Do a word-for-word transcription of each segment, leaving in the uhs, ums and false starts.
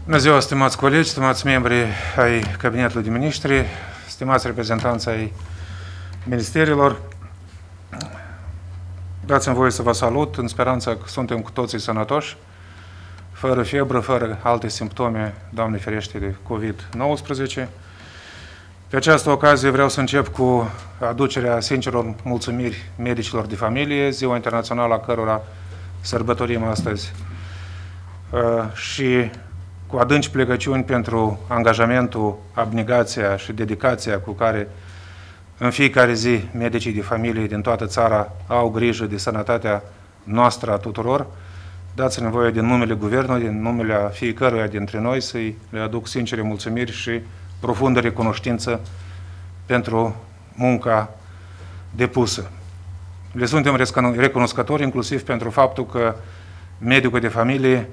Bună ziua, stimați colegi, stimați membri ai Cabinetului de Ministri, stimați reprezentanți ai ministerilor. Dați-mi voie să vă salut în speranța că suntem cu toții sănătoși, fără febră, fără alte simptome, Doamne ferește, de COVID nouăsprezece. Pe această ocazie vreau să încep cu aducerea sinceror mulțumiri medicilor de familie, ziua internațională a cărora sărbătorim astăzi, și cu adânci plecăciuni pentru angajamentul, abnegația și dedicația cu care în fiecare zi medicii de familie din toată țara au grijă de sănătatea noastră a tuturor. Dați-ne voie din numele Guvernului, din numele a fiecăruia dintre noi să-i le aduc sincere mulțumiri și profundă recunoștință pentru munca depusă. Le suntem recunoscători inclusiv pentru faptul că medicul de familie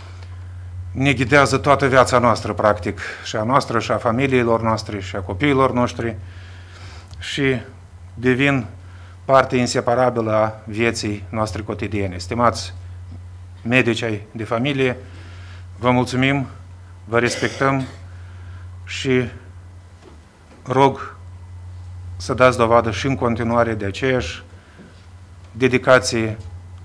ne ghidează toată viața noastră, practic, și a noastră, și a familiilor noastre, și a copiilor noștri, și devin parte inseparabilă a vieții noastre cotidiene. Stimați medici ai de familie, vă mulțumim, vă respectăm și rog să dați dovadă și în continuare de aceeași dedicație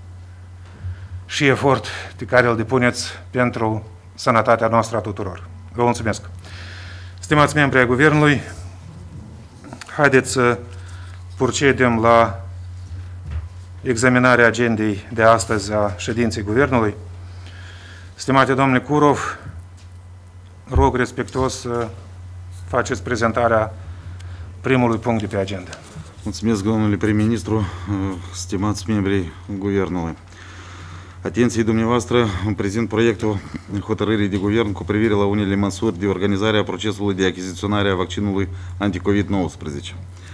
și efort pe care îl depuneți pentru sănătatea noastră a tuturor. Vă mulțumesc! Stimați membri ai Guvernului, haideți să procedem la examinarea agendei de astăzi a ședinței Guvernului. Stimate domnule Curov, rog respectuos să faceți prezentarea primului punct de pe agenda. Mulțumesc, domnule prim-ministru, stimați membrii Guvernului. Atenției dumneavoastră, în prezent proiectul hotărârii de guvern cu privire la unele măsuri de organizare a procesului de achiziționare a vaccinului anti-COVID nouăsprezece.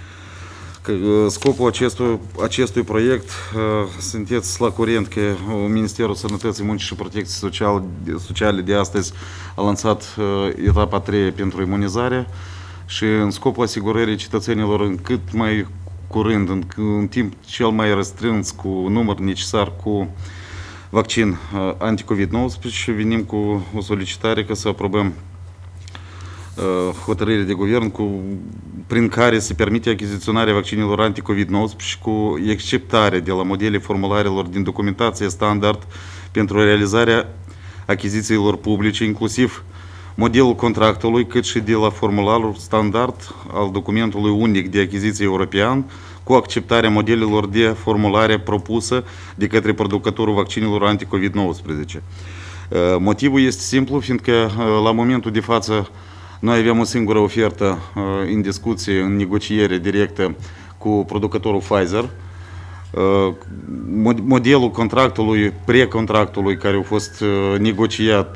Scopul acestui, acestui proiect, sunteți la curent că Ministerul Sănătății, Muncii și Protecției Sociale, Sociale de astăzi a lansat etapa a treia pentru imunizare și în scopul asigurării cetățenilor în cât mai curând, în, în timp cel mai restrâns, cu număr necesar, cu vaccin anti-COVID nouăsprezece, venim cu o solicitare ca să aprobăm uh, hotărârea de guvern cu, prin care se permite achiziționarea vaccinilor anti-COVID nouăsprezece cu exceptare de la modele formularelor din documentație standard pentru realizarea achizițiilor publice, inclusiv modelul contractului, cât și de la formularul standard al documentului unic de achiziție european, cu acceptarea modelelor de formulare propusă de către producătorul vaccinilor anti-COVID nouăsprezece. Motivul este simplu, fiindcă la momentul de față noi avem o singură ofertă în discuție, în negociere directă cu producătorul Pfizer. Modelul contractului, precontractului care a fost negociat,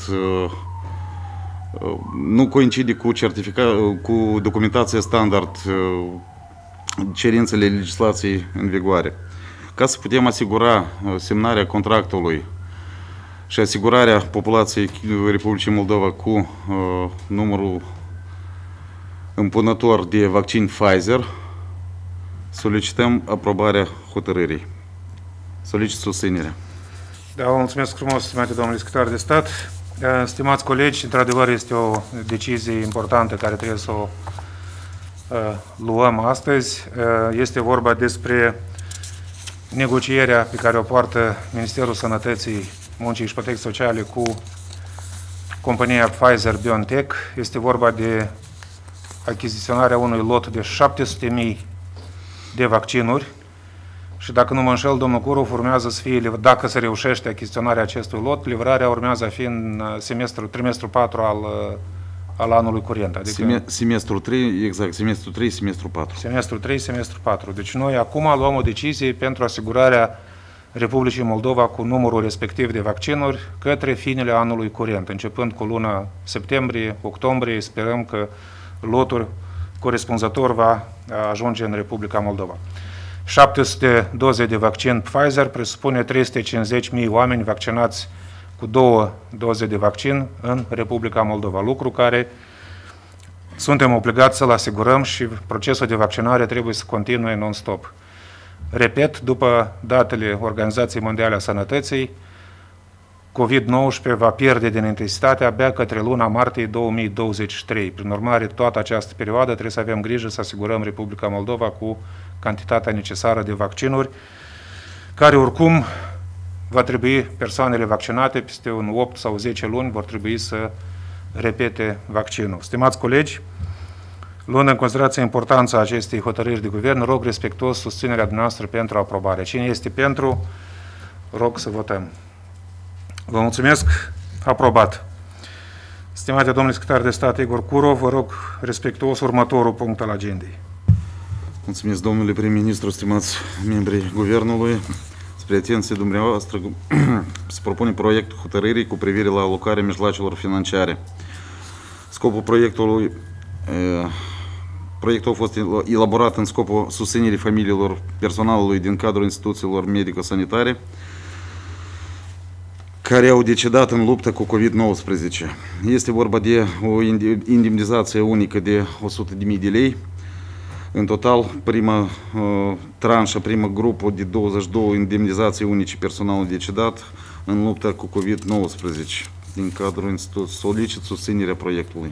nu coincide cu, cu documentația standard, cerințele legislației în vigoare. Ca să putem asigura semnarea contractului și asigurarea populației Republicii Moldova cu uh, numărul impunător de vaccin Pfizer, solicităm aprobarea hotărârii. Solicit susținerea. Da, vă mulțumesc frumos, stimate domnule secretar de stat. Stimați colegi, într-adevăr este o decizie importantă care trebuie să o luăm astăzi. Este vorba despre negocierea pe care o poartă Ministerul Sănătății, Muncii și Protecției Sociale cu compania Pfizer-BioNTech. Este vorba de achiziționarea unui lot de șapte sute de mii de vaccinuri și, dacă nu mă înșel, domnul Curov, urmează să fie, dacă se reușește achiziționarea acestui lot, livrarea urmează a fi în semestrul, trimestrul patru al al anului curent. Adică semestrul trei, exact, semestrul trei, semestrul patru. Semestrul trei, semestrul patru. Deci noi acum luăm o decizie pentru asigurarea Republicii Moldova cu numărul respectiv de vaccinuri către finele anului curent. Începând cu luna septembrie, octombrie, sperăm că lotul corespunzător va ajunge în Republica Moldova. șapte sute doze de vaccin Pfizer presupune trei sute cincizeci de mii oameni vaccinați cu două doze de vaccin în Republica Moldova, lucru care suntem obligați să-l asigurăm și procesul de vaccinare trebuie să continue non-stop. Repet, după datele Organizației Mondiale a Sănătății, COVID nouăsprezece va pierde din intensitate abia către luna martie două mii douăzeci și trei. Prin urmare, toată această perioadă trebuie să avem grijă să asigurăm Republica Moldova cu cantitatea necesară de vaccinuri, care oricum va trebui, persoanele vaccinate peste un opt sau zece luni vor trebui să repete vaccinul. Stimați colegi, luând în considerație importanța acestei hotărâri de guvern, rog respectuos susținerea dumneavoastră pentru aprobare. Cine este pentru, rog să votăm. Vă mulțumesc. Aprobat. Stimate domnule secretar de stat Igor Curo, vă rog respectuos următorul punct al agendei. Mulțumesc, domnule prim-ministru, stimați membrii guvernului. Spre atenție dumneavoastră se propune proiectul hotărârii cu privire la alocarea mijloacelor financiare. Scopul proiectului, e, proiectul a fost elaborat în scopul susținerii familiilor personalului din cadrul instituțiilor medico-sanitare care au decedat în luptă cu COVID nouăsprezece. Este vorba de o indemnizație unică de o sută de mii de lei. În total, prima uh, tranșă, prima grupă de douăzeci și două indemnizații unice personalului decedat în lupta cu COVID nouăsprezece. Din cadrul instituției solicit susținerea proiectului.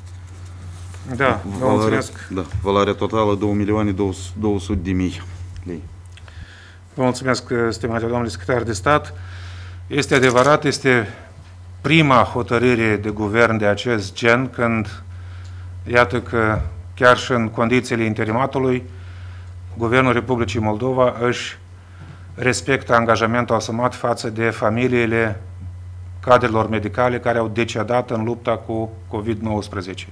Da, vă mulțumesc. Da, valoarea totală două milioane două sute de mii lei. Vă mulțumesc, stimate domnule secretar de stat. Este adevărat, este prima hotărâre de guvern de acest gen, când, iată că chiar și în condițiile interimatului, Guvernul Republicii Moldova își respectă angajamentul asumat față de familiile cadrelor medicale care au decedat în lupta cu COVID nouăsprezece.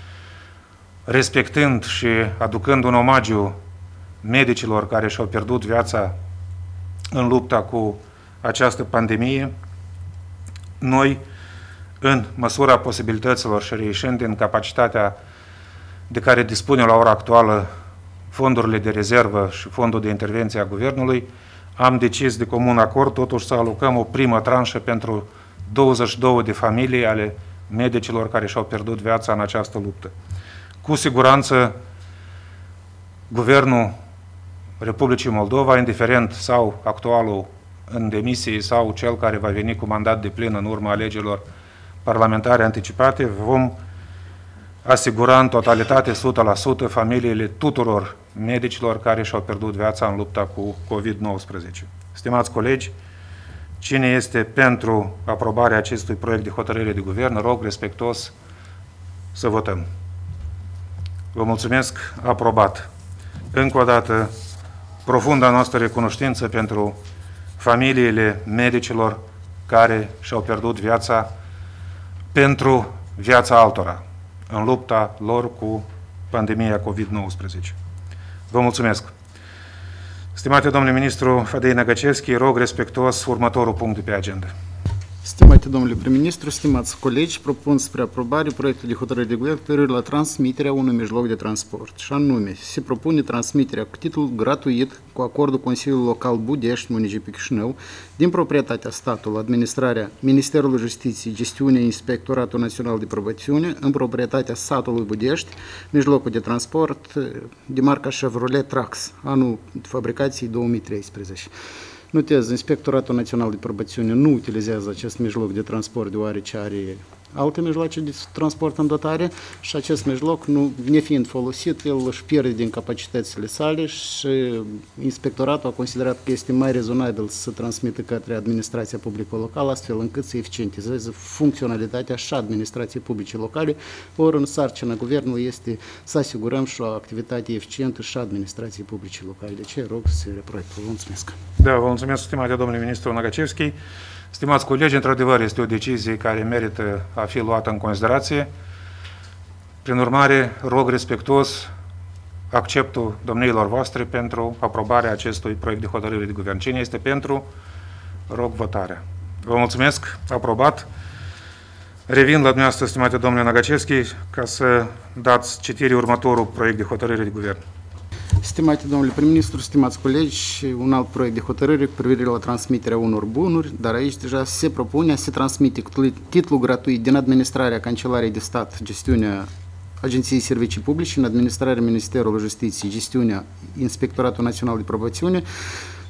Respectând și aducând un omagiu medicilor care și-au pierdut viața în lupta cu această pandemie, noi, în măsura posibilităților și reieșind din capacitatea de care dispune la ora actuală fondurile de rezervă și fondul de intervenție a Guvernului, am decis de comun acord totuși să alocăm o primă tranșă pentru douăzeci și două de familii ale medicilor care și-au pierdut viața în această luptă. Cu siguranță, Guvernul Republicii Moldova, indiferent sau actualul în demisie sau cel care va veni cu mandat de plin în urma alegerilor parlamentare anticipate, vom asigura în totalitate o sută la sută familiile tuturor medicilor care și-au pierdut viața în lupta cu COVID nouăsprezece. Stimați colegi, cine este pentru aprobarea acestui proiect de hotărâre de guvern, rog respectuos să votăm. Vă mulțumesc, aprobat. Încă o dată, profunda noastră recunoștință pentru familiile medicilor care și-au pierdut viața pentru viața altora în lupta lor cu pandemia COVID nouăsprezece. Vă mulțumesc. Stimate domnule ministru Fadei Năgăcevski, rog respectuos următorul punct de pe agenda. Stimate domnule prim-ministru, stimați colegi, propun spre aprobare proiectul de hotărâre de guvern privitor la transmiterea unui mijloc de transport. Și anume, se propune transmiterea cu titlu gratuit cu acordul Consiliului Local Budești, municipiul Chișinău, din proprietatea statului, administrarea Ministerului Justiției, gestiunea Inspectoratul Național de Probațiune, în proprietatea satului Budești, mijlocul de transport de marca Chevrolet Trax, anul fabricației două mii treisprezece. Notez, Inspectoratul Național de Probațiune nu utilizează acest mijloc de transport deoarece are alte mijloace de transport în dotare și acest mijloc, nu, nefiind folosit, el își pierde din capacitățile sale și Inspectoratul a considerat că este mai rezonabil să transmită către administrația publică locală, astfel încât să eficientizeze funcționalitatea și administrației publice locale, ori în sarcina Guvernului este să asigurăm și o activitate eficientă și a administrației publice locale. De ce rog să se reproiectă. Vă mulțumesc. Da, vă mulțumesc, stimate domnule ministru Năgăcevski. Stimați colegi, într-adevăr, este o decizie care merită a fi luată în considerație. Prin urmare, rog respectuos acceptul domniilor voastre pentru aprobarea acestui proiect de hotărâre de guvern. Cine este pentru? Rog votarea. Vă mulțumesc. Aprobat. Revin la dumneavoastră, stimate domnule Năgăcevski, ca să dați citire următorul proiect de hotărâre de guvern. Stimate domnule prim-ministru, stimați colegi, un alt proiect de hotărâre cu privire la transmiterea unor bunuri, dar aici deja se propune a se transmite cu titlu gratuit din administrarea Cancelariei de Stat, gestiunea Agenției Servicii Publice, în administrarea Ministerului Justiției, gestiunea Inspectoratul Național de Probațiune,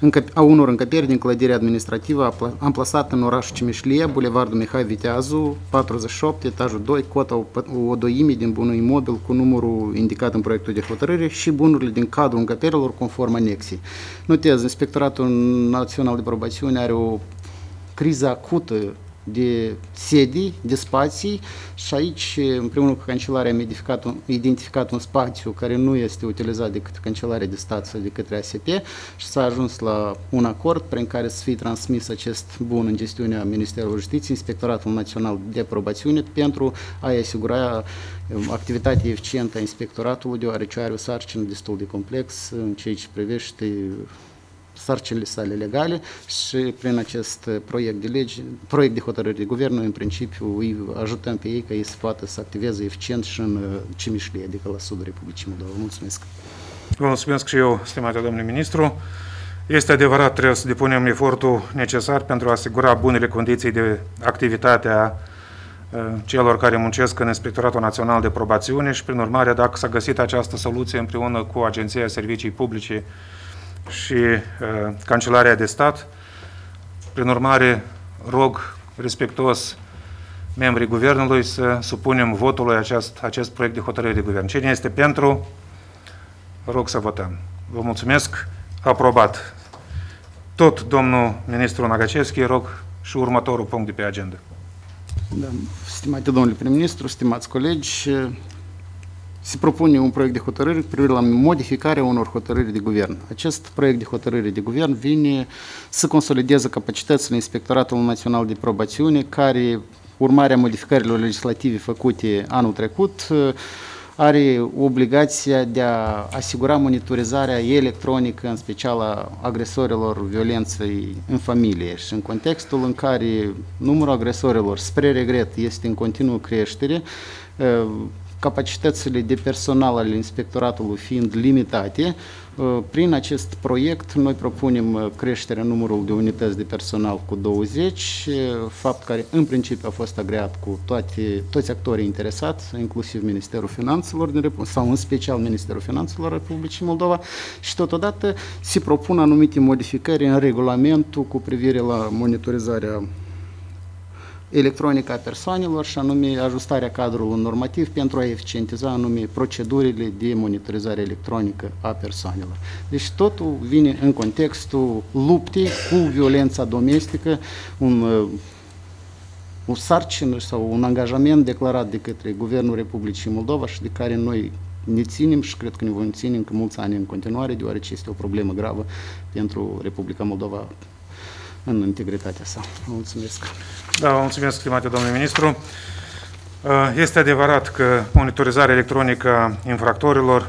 a unor încăperi din clădirea administrativă amplasată în orașul Cimișlie, Bulevardul Mihai Viteazu, patruzeci și opt, etajul doi, cota o doime din bunul imobil cu numărul indicat în proiectul de hotărâre și bunurile din cadrul încăperilor conform anexii. Notez, Inspectoratul Național de Probațiune are o criză acută de sedii, de spații și aici, împreună cu Cancelarea, am identificat un, identificat un spațiu care nu este utilizat de către Cancelarea de Stat sau de către A S P și s-a ajuns la un acord prin care să fie transmis acest bun în gestiunea Ministerului Justiției, Inspectoratul Național de Probațiune, pentru a-i asigura activitatea eficientă a Inspectoratului, deoarece are o sarcină destul de complex în ceea ce privește sarcinile sale legale și prin acest proiect de lege, proiect de hotărâre de guvern, noi în principiu îi ajutăm pe ei ca ei să poată să activeze eficient și în Cimișlie, adică la sudul Republicii Moldova. Mulțumesc! Vă mulțumesc și eu, stimate domnule ministru. Este adevărat, trebuie să depunem efortul necesar pentru a asigura bunele condiții de activitate a celor care muncesc în Inspectoratul Național de Probațiune și, prin urmare, dacă s-a găsit această soluție împreună cu Agenția Servicii Publice și uh, Cancelarea de Stat. Prin urmare, rog respectuos membrii Guvernului să supunem votului acest, acest proiect de hotărâre de Guvern. Cine este pentru? Rog să votăm. Vă mulțumesc. Aprobat. Tot domnul ministru Nagacevski, rog și următorul punct de pe agenda. Da, stimate domnule prim-ministru, stimați colegi, se propune un proiect de hotărâre cu privire la modificarea unor hotărâri de guvern. Acest proiect de hotărâre de guvern vine să consolideze capacitățile Inspectoratului Național de Probațiune, care, urmarea modificărilor legislative făcute anul trecut, are obligația de a asigura monitorizarea electronică, în special a agresorilor violenței în familie. Și în contextul în care numărul agresorilor, spre regret, este în continuă creștere, capacitățile de personal ale inspectoratului fiind limitate, prin acest proiect noi propunem creșterea numărului de unități de personal cu douăzeci, fapt care în principiu a fost agreat cu toate, toți actorii interesați, inclusiv Ministerul Finanțelor sau în special Ministerul Finanțelor Republicii Moldova, și totodată se propun anumite modificări în regulamentul cu privire la monitorizarea electronică a persoanelor și anume ajustarea cadrului normativ pentru a eficientiza anume procedurile de monitorizare electronică a persoanelor. Deci totul vine în contextul luptei cu violența domestică, un, o sarcină sau un angajament declarat de către Guvernul Republicii Moldova și de care noi ne ținem și cred că ne vom ține încă mulți ani în continuare, deoarece este o problemă gravă pentru Republica Moldova în integritatea sa. Mulțumesc. Da, vă mulțumesc, stimate domnule ministru. Este adevărat că monitorizarea electronică a infractorilor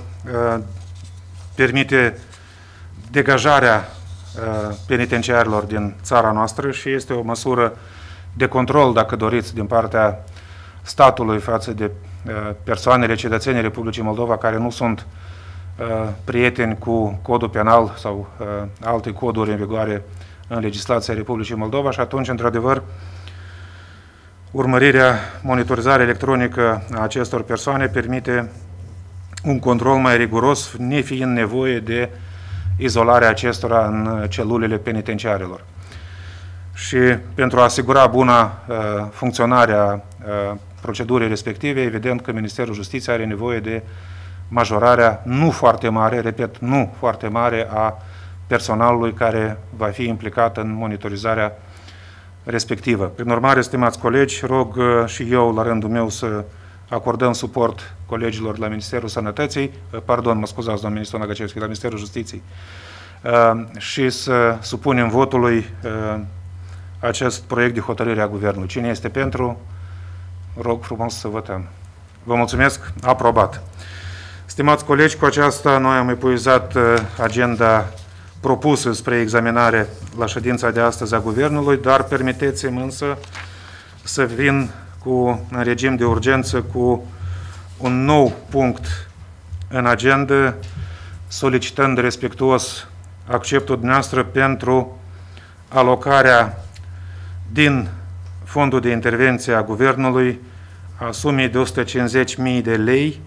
permite degajarea penitenciarilor din țara noastră și este o măsură de control, dacă doriți, din partea statului față de persoanele, cetățenii Republicii Moldova care nu sunt prieteni cu codul penal sau alte coduri în vigoare în legislația Republicii Moldova și atunci, într-adevăr, urmărirea, monitorizarea electronică a acestor persoane permite un control mai riguros, nefiind nevoie de izolarea acestora în celulele penitenciarilor. Și pentru a asigura buna uh, funcționare a uh, procedurii respective, evident că Ministerul Justiției are nevoie de majorarea nu foarte mare, repet, nu foarte mare a personalului care va fi implicat în monitorizarea respectivă. Prin urmare, stimați colegi, rog și eu, la rândul meu, să acordăm suport colegilor la Ministerul Sănătății, pardon, mă scuzați, domnul ministru Nagacevski, la Ministerul Justiției, și să supunem votului acest proiect de hotărâre a Guvernului. Cine este pentru? Rog frumos să votăm. Vă mulțumesc. Aprobat. Stimați colegi, cu aceasta noi am epuizat agenda propusă spre examinare la ședința de astăzi a Guvernului, dar permiteți-mi însă să vin cu, în regim de urgență cu un nou punct în agenda, solicitând respectuos acceptul dumneavoastră pentru alocarea din fondul de intervenție a Guvernului a sumei de o sută cincizeci de mii de lei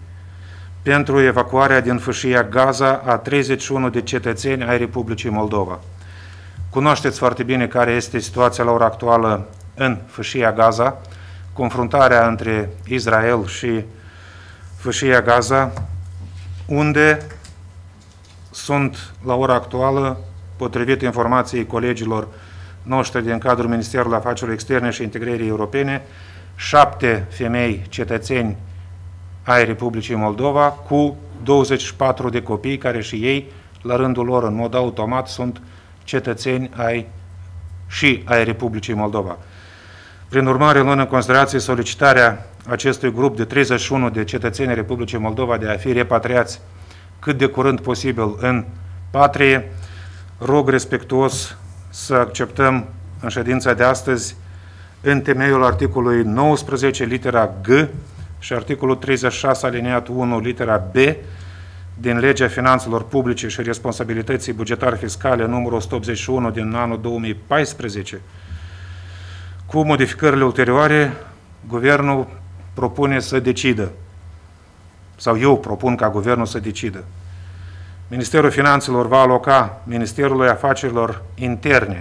pentru evacuarea din fâșia Gaza a treizeci și unu de cetățeni ai Republicii Moldova. Cunoașteți foarte bine care este situația la ora actuală în Fâșia Gaza, confruntarea între Israel și Fâșia Gaza, unde sunt la ora actuală, potrivit informației colegilor noștri din cadrul Ministerului Afacerilor Externe și Integrării Europene, șapte femei cetățeni ai Republicii Moldova cu douăzeci și patru de copii care și ei, la rândul lor, în mod automat, sunt cetățeni ai și ai Republicii Moldova. Prin urmare, luând în considerație solicitarea acestui grup de treizeci și unu de cetățeni ai Republicii Moldova de a fi repatriați cât de curând posibil în patrie, rog respectuos să acceptăm în ședința de astăzi, în temeiul articolului nouăsprezece, litera G și articolul treizeci și șase, alineatul unu, litera B, din Legea Finanțelor Publice și Responsabilității Bugetare Fiscale numărul o sută optzeci și unu din anul două mii paisprezece, cu modificările ulterioare, Guvernul propune să decidă, sau eu propun ca Guvernul să decidă. Ministerul Finanțelor va aloca Ministerului Afacerilor Interne,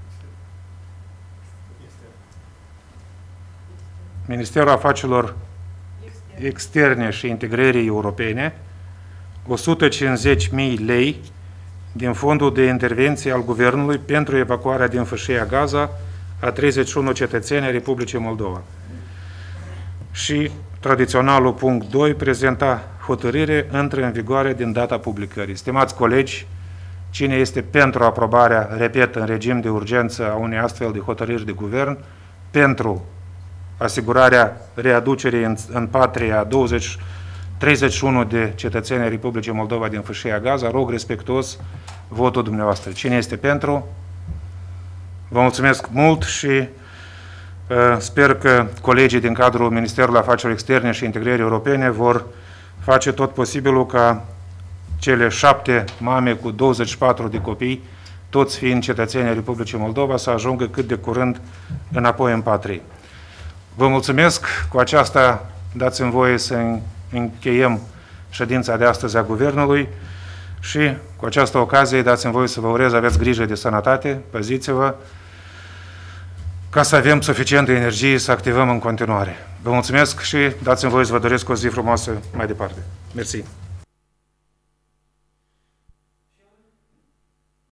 Ministerul Afacerilor Externe și Integrării Europene o sută cincizeci de mii lei din fondul de intervenție al Guvernului pentru evacuarea din Fâșia Gaza a treizeci și unu cetățeni ai Republicii Moldova. Și tradiționalul punct doi, prezenta hotărâre, intră în vigoare din data publicării. Stimați colegi, cine este pentru aprobarea, repet, în regim de urgență a unei astfel de hotărâri de guvern, pentru asigurarea readucerii în, în patrie a douăzeci, treizeci și unu de cetățeni ai Republicii Moldova din Fâșia Gaza, rog respectuos votul dumneavoastră. Cine este pentru? Vă mulțumesc mult și uh, sper că colegii din cadrul Ministerului Afacerilor Externe și Integrării Europene vor face tot posibilul ca cele șapte mame cu douăzeci și patru de copii, toți fiind cetățeni ai Republicii Moldova, să ajungă cât de curând înapoi în patrie. Vă mulțumesc. Cu aceasta dați-mi voie să încheiem ședința de astăzi a Guvernului și cu această ocazie dați-mi voie să vă urez, aveți grijă de sănătate, păziți-vă, ca să avem suficientă energie să activăm în continuare. Vă mulțumesc și dați-mi voie să vă doresc o zi frumoasă mai departe. Mersi.